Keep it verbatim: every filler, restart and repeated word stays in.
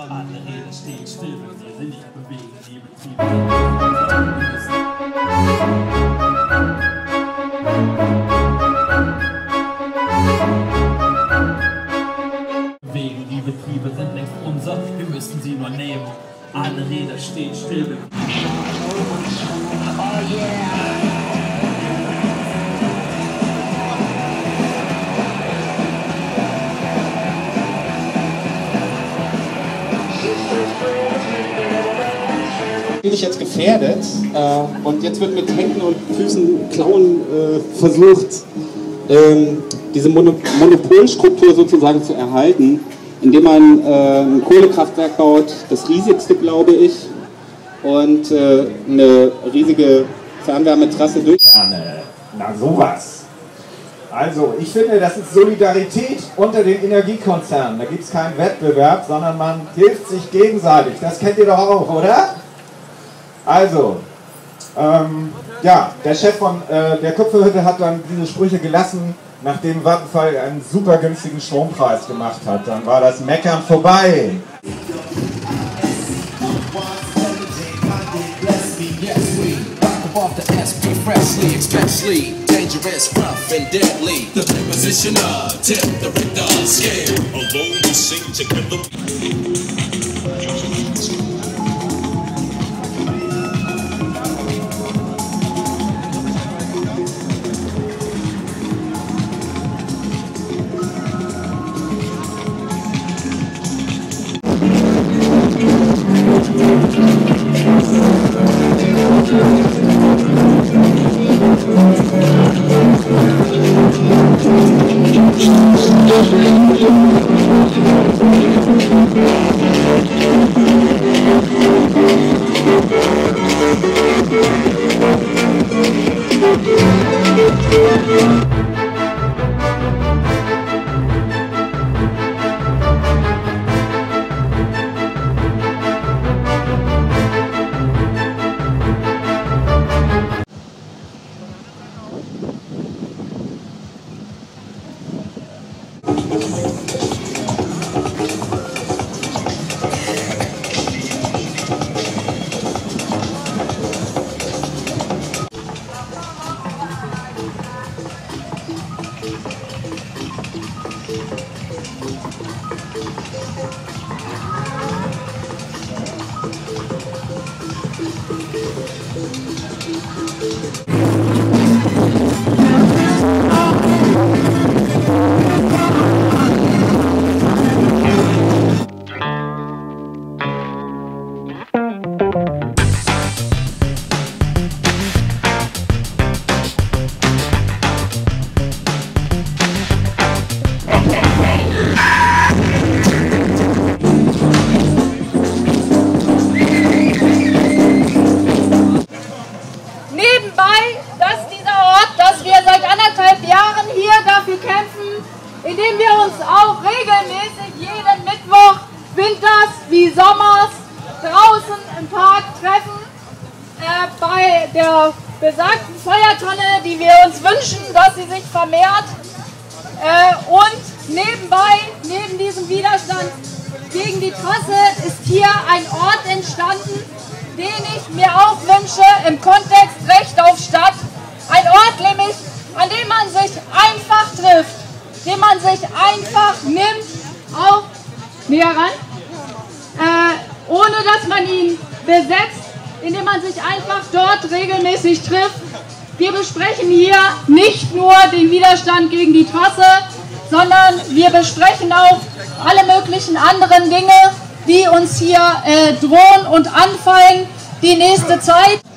Alle Räder stehen still, wenn sie sich nicht bewegen, die Betriebe bewegen, die Betriebe sind längst unser, wir müssen sie nur nehmen. Alle Räder stehen still. Oh yeah! Bin ich jetzt gefährdet äh, und jetzt wird mit Händen und Füßen, Klauen äh, versucht, ähm, diese Mono Monopolstruktur sozusagen zu erhalten, indem man äh, ein Kohlekraftwerk baut, das riesigste, glaube ich, und äh, eine riesige Fernwärmetrasse durch. Na sowas. Also ich finde, das ist Solidarität unter den Energiekonzernen. Da gibt es keinen Wettbewerb, sondern man hilft sich gegenseitig. Das kennt ihr doch auch, oder? Also, ähm, ja, der Chef von äh, der Kupferhütte hat dann diese Sprüche gelassen, nachdem Vattenfall einen super günstigen Strompreis gemacht hat. Dann war das Meckern vorbei. indem wir uns auch regelmäßig jeden Mittwoch, winters wie sommers, draußen im Park treffen, äh, bei der besagten Feuertonne, die wir uns wünschen, dass sie sich vermehrt. Äh, und nebenbei, neben diesem Widerstand gegen die Trasse, ist hier ein Ort entstanden, den ich mir auch wünsche im Kontext Recht auf Stadt. Ein Ort nämlich, an dem man sich einfach trifft, den man sich einfach nimmt, auch näher ran, äh, ohne dass man ihn besetzt, indem man sich einfach dort regelmäßig trifft. Wir besprechen hier nicht nur den Widerstand gegen die Trasse, sondern wir besprechen auch alle möglichen anderen Dinge, die uns hier äh, drohen und anfallen die nächste Zeit.